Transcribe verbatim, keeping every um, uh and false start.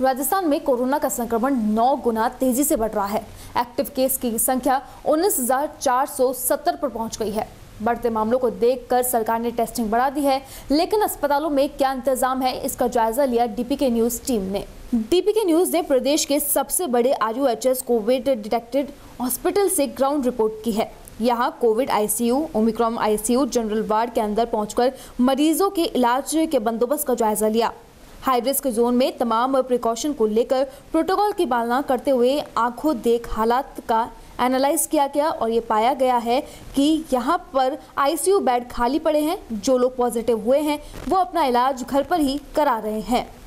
राजस्थान में कोरोना का संक्रमण नौ गुना तेजी से बढ़ रहा है। एक्टिव केस की संख्या उन्नीस हजार चार सौ सत्तर पर पहुंच गई है। बढ़ते मामलों को देखकर सरकार ने टेस्टिंग बढ़ा दी है, लेकिन अस्पतालों में क्या इंतजाम है, इसका जायजा लिया डीपीके न्यूज टीम ने। डीपीके न्यूज ने प्रदेश के सबसे बड़े आरयूएचएस कोविड डिटेक्टेड हॉस्पिटल से ग्राउंड रिपोर्ट की है। यहाँ COVID ICU, Omicron ICU, general ward के अंदर पहुंचकर मरीजों के इलाज के बंदोबस्त का जायजा लिया। हाई रिस्क जोन में तमाम प्रिकॉशन को लेकर प्रोटोकॉल की पालना करते हुए आंखों देख हालात का एनालाइज किया गया और ये पाया गया है कि यहाँ पर आईसीयू बेड खाली पड़े हैं। जो लोग पॉजिटिव हुए हैं वो अपना इलाज घर पर ही करा रहे हैं।